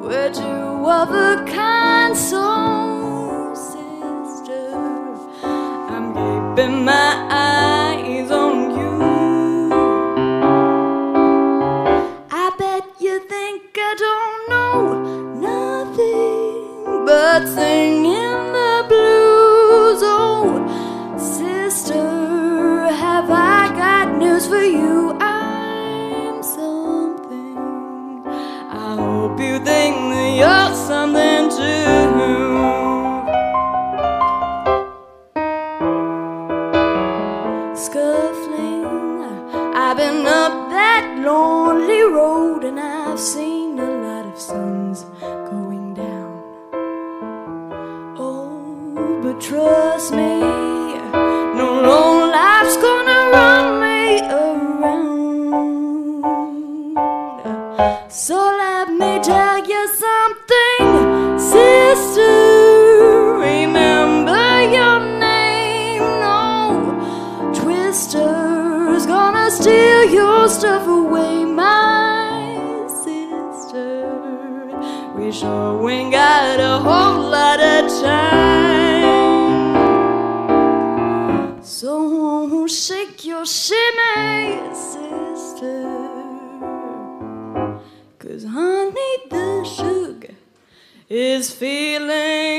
we're two of a kind, so sister, I'm keeping my eyes on you. I bet you think I don't know nothing but singing the blues. Oh, sister, have I got news for you? I'm something. I hope you think that you're something too. Scuffling, I've been up that lonely road, and I've seen a lot of suns going down. Oh, but trust me, no long life's gonna run me around. So let me tell you something, sister, remember your name. No twister's gonna steal your stuff away, my sister. We sure ain't got a whole lot of time. So shake your shimmy, sister, 'cause honey, the sugar is feeling